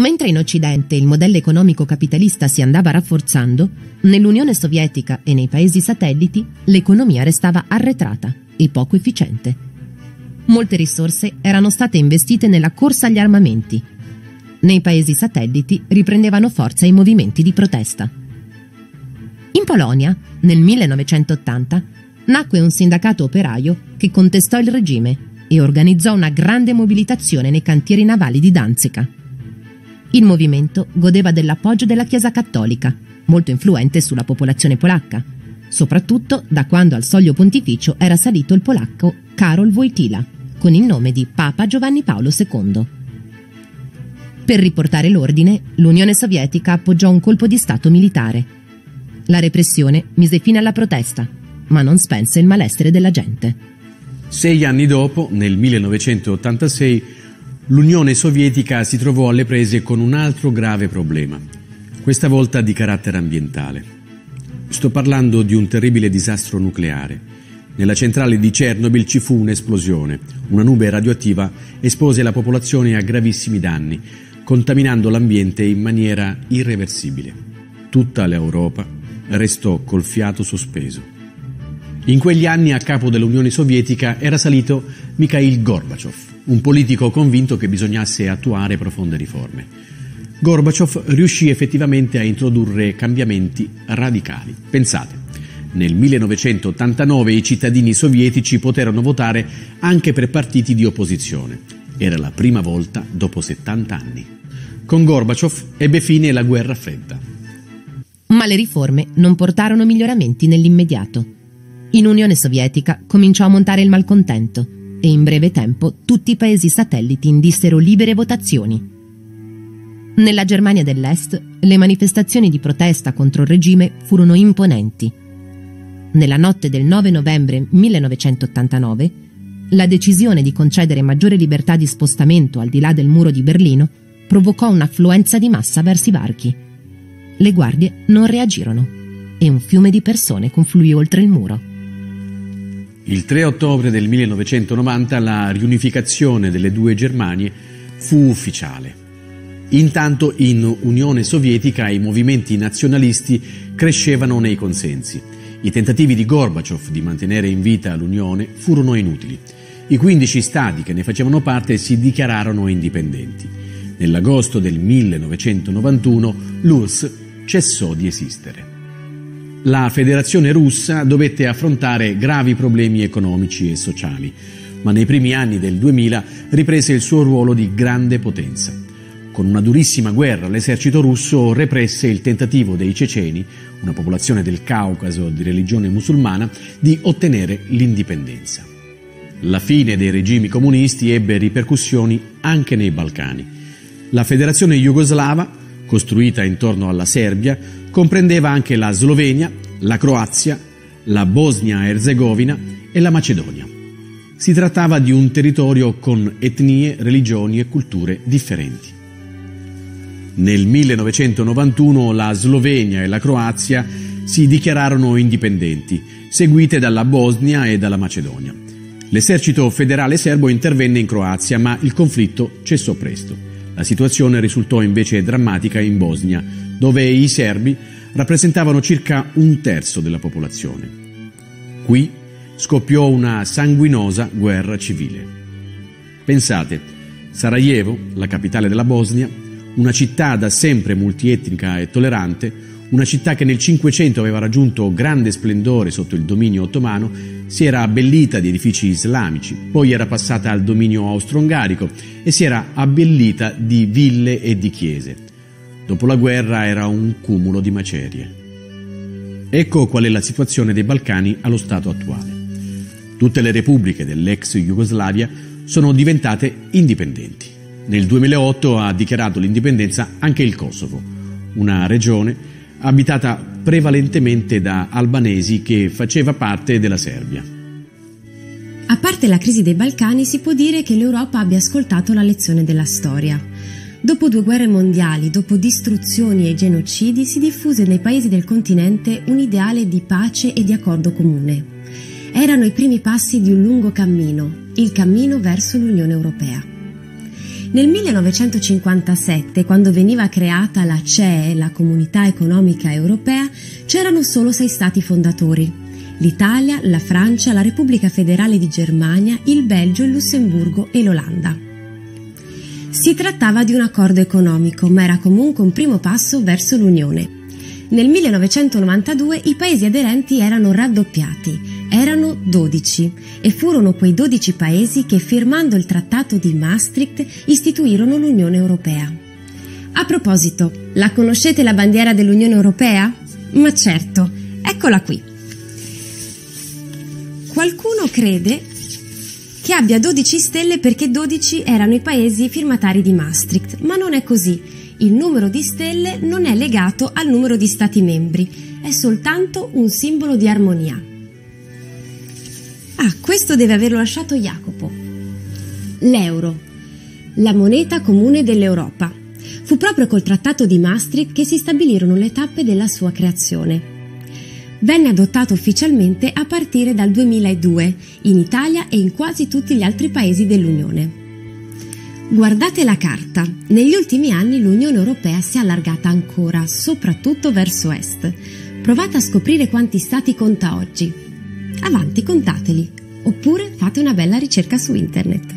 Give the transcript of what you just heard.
Mentre in Occidente il modello economico capitalista si andava rafforzando, nell'Unione Sovietica e nei paesi satelliti l'economia restava arretrata e poco efficiente. Molte risorse erano state investite nella corsa agli armamenti. Nei paesi satelliti riprendevano forza i movimenti di protesta. In Polonia, nel 1980, nacque un sindacato operaio che contestò il regime e organizzò una grande mobilitazione nei cantieri navali di Danzica. Il movimento godeva dell'appoggio della Chiesa Cattolica, molto influente sulla popolazione polacca, soprattutto da quando al soglio pontificio era salito il polacco Karol Wojtyła, con il nome di Papa Giovanni Paolo II. Per riportare l'ordine, l'Unione Sovietica appoggiò un colpo di Stato militare. La repressione mise fine alla protesta, ma non spense il malessere della gente. 6 anni dopo, nel 1986, l'Unione Sovietica si trovò alle prese con un altro grave problema, questa volta di carattere ambientale. Sto parlando di un terribile disastro nucleare. Nella centrale di Chernobyl ci fu un'esplosione. Una nube radioattiva espose la popolazione a gravissimi danni, contaminando l'ambiente in maniera irreversibile. Tutta l'Europa restò col fiato sospeso. In quegli anni a capo dell'Unione Sovietica era salito Mikhail Gorbaciov, un politico convinto che bisognasse attuare profonde riforme. Gorbaciov riuscì effettivamente a introdurre cambiamenti radicali. Pensate, nel 1989 i cittadini sovietici poterono votare anche per partiti di opposizione. Era la prima volta dopo 70 anni. Con Gorbaciov ebbe fine la guerra fredda. Ma le riforme non portarono miglioramenti nell'immediato. In Unione Sovietica cominciò a montare il malcontento e in breve tempo tutti i paesi satelliti indissero libere votazioni. Nella Germania dell'Est le manifestazioni di protesta contro il regime furono imponenti. Nella notte del 9 novembre 1989, la decisione di concedere maggiore libertà di spostamento al di là del muro di Berlino provocò un'affluenza di massa verso i varchi. Le guardie non reagirono e un fiume di persone confluì oltre il muro. Il 3 ottobre del 1990 la riunificazione delle due Germanie fu ufficiale. Intanto in Unione Sovietica i movimenti nazionalisti crescevano nei consensi. I tentativi di Gorbaciov di mantenere in vita l'Unione furono inutili. I 15 stati che ne facevano parte si dichiararono indipendenti. Nell'agosto del 1991 l'URSS cessò di esistere. La Federazione russa dovette affrontare gravi problemi economici e sociali, ma nei primi anni del 2000 riprese il suo ruolo di grande potenza. Con una durissima guerra l'esercito russo represse il tentativo dei ceceni, una popolazione del Caucaso di religione musulmana, di ottenere l'indipendenza. La fine dei regimi comunisti ebbe ripercussioni anche nei Balcani. La Federazione Jugoslava, costruita intorno alla Serbia, comprendeva anche la Slovenia, la Croazia, la Bosnia-Erzegovina e la Macedonia. Si trattava di un territorio con etnie, religioni e culture differenti. Nel 1991 la Slovenia e la Croazia si dichiararono indipendenti, seguite dalla Bosnia e dalla Macedonia. L'esercito federale serbo intervenne in Croazia, ma il conflitto cessò presto. La situazione risultò invece drammatica in Bosnia, dove i serbi rappresentavano circa 1/3 della popolazione. Qui scoppiò una sanguinosa guerra civile. Pensate, Sarajevo, la capitale della Bosnia, una città da sempre multietnica e tollerante, una città che nel Cinquecento aveva raggiunto grande splendore sotto il dominio ottomano, si era abbellita di edifici islamici, poi era passata al dominio austro-ungarico e si era abbellita di ville e di chiese. Dopo la guerra era un cumulo di macerie. Ecco qual è la situazione dei Balcani allo stato attuale. Tutte le repubbliche dell'ex Jugoslavia sono diventate indipendenti. Nel 2008 ha dichiarato l'indipendenza anche il Kosovo, una regione abitata prevalentemente da albanesi che faceva parte della Serbia. A parte la crisi dei Balcani, si può dire che l'Europa abbia ascoltato la lezione della storia. Dopo 2 guerre mondiali, dopo distruzioni e genocidi, si diffuse nei paesi del continente un ideale di pace e di accordo comune. Erano i primi passi di un lungo cammino, il cammino verso l'Unione Europea. Nel 1957, quando veniva creata la CEE, la Comunità Economica Europea, c'erano solo 6 stati fondatori: l'Italia, la Francia, la Repubblica Federale di Germania, il Belgio, il Lussemburgo e l'Olanda. Si trattava di un accordo economico, ma era comunque un primo passo verso l'Unione. Nel 1992 i paesi aderenti erano raddoppiati, erano 12, e furono quei 12 paesi che, firmando il Trattato di Maastricht, istituirono l'Unione Europea. A proposito, la conoscete la bandiera dell'Unione Europea? Ma certo, eccola qui. Qualcuno crede che abbia 12 stelle perché 12 erano i paesi firmatari di Maastricht, ma non è così. Il numero di stelle non è legato al numero di stati membri, è soltanto un simbolo di armonia. Ah, questo deve averlo lasciato Jacopo. L'euro, la moneta comune dell'Europa. Fu proprio col Trattato di Maastricht che si stabilirono le tappe della sua creazione. Venne adottato ufficialmente a partire dal 2002 in Italia e in quasi tutti gli altri paesi dell'Unione. Guardate la carta. Negli ultimi anni l'Unione Europea si è allargata ancora, soprattutto verso est. Provate a scoprire quanti stati conta oggi. Avanti, contateli. Oppure fate una bella ricerca su internet.